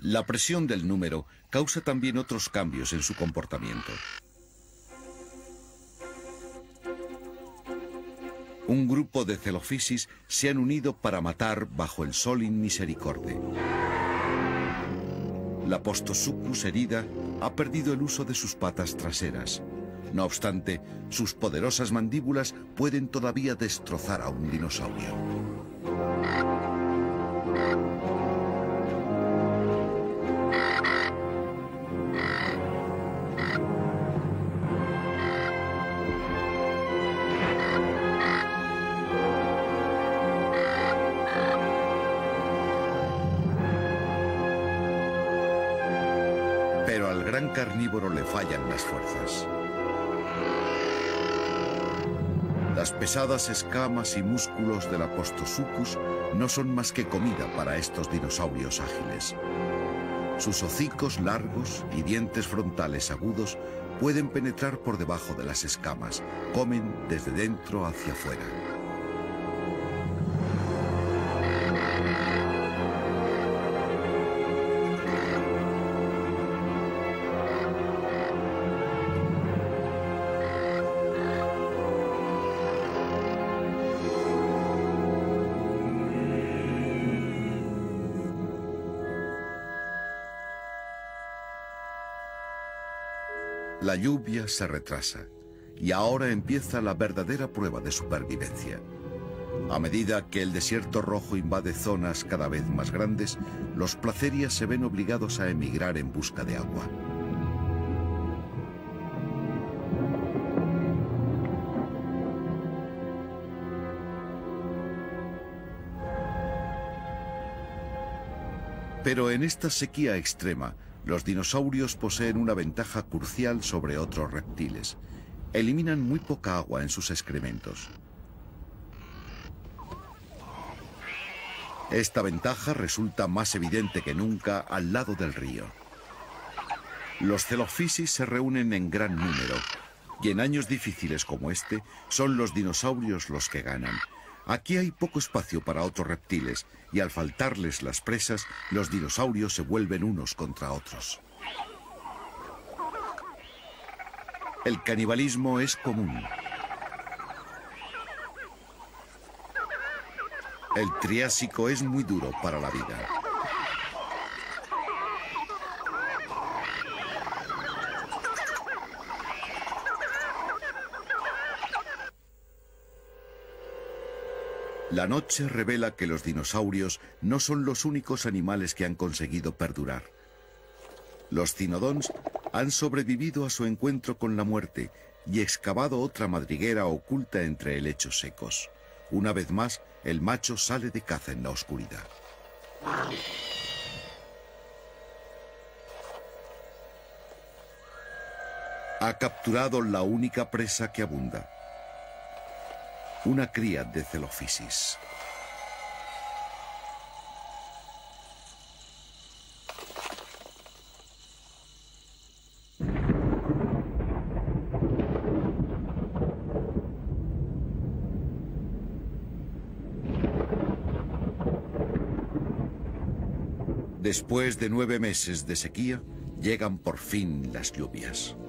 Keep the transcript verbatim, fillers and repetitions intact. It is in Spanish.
La presión del número causa también otros cambios en su comportamiento. Un grupo de Celophysis se han unido para matar bajo el sol inmisericorde. La Postosuchus herida ha perdido el uso de sus patas traseras. No obstante, sus poderosas mandíbulas pueden todavía destrozar a un dinosaurio. Pero al gran carnívoro le fallan las fuerzas. Las pesadas escamas y músculos de la Postosuchus no son más que comida para estos dinosaurios ágiles. Sus hocicos largos y dientes frontales agudos pueden penetrar por debajo de las escamas, comen desde dentro hacia afuera. La lluvia se retrasa y ahora empieza la verdadera prueba de supervivencia. A medida que el desierto rojo invade zonas cada vez más grandes, los placerias se ven obligados a emigrar en busca de agua. Pero en esta sequía extrema, los dinosaurios poseen una ventaja crucial sobre otros reptiles. Eliminan muy poca agua en sus excrementos. Esta ventaja resulta más evidente que nunca al lado del río. Los Celophysis se reúnen en gran número, y en años difíciles como este, son los dinosaurios los que ganan. Aquí hay poco espacio para otros reptiles, y al faltarles las presas, los dinosaurios se vuelven unos contra otros. El canibalismo es común. El Triásico es muy duro para la vida. La noche revela que los dinosaurios no son los únicos animales que han conseguido perdurar. Los cinodons han sobrevivido a su encuentro con la muerte y excavado otra madriguera oculta entre helechos secos. Una vez más, el macho sale de caza en la oscuridad. Ha capturado la única presa que abunda. Una cría de Celophysis. Después de nueve meses de sequía, llegan por fin las lluvias.